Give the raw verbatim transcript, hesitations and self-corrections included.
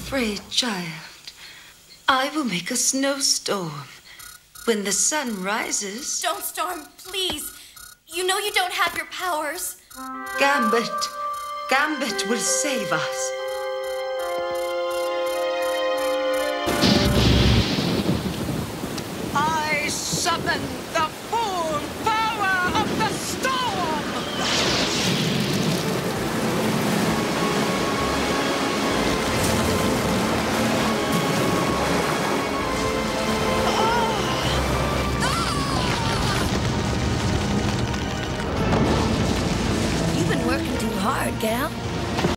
afraid, child. I will make a snowstorm. When the sun rises... Don't storm, please. You know you don't have your powers. Gambit. Gambit will save us. I summon the full power of the storm! You've been working too hard, gal.